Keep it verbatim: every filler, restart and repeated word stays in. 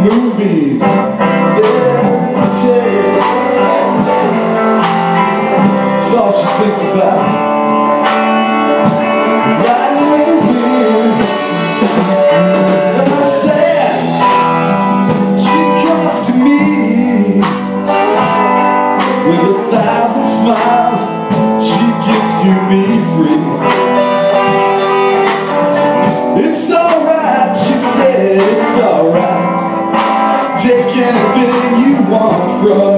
movie, fairy tale. It's all she thinks about. Riding with the wind. And I'm sad. She comes to me with a thousand smiles. She gives to me free. It's alright, she said, it's alright. Take anything you want from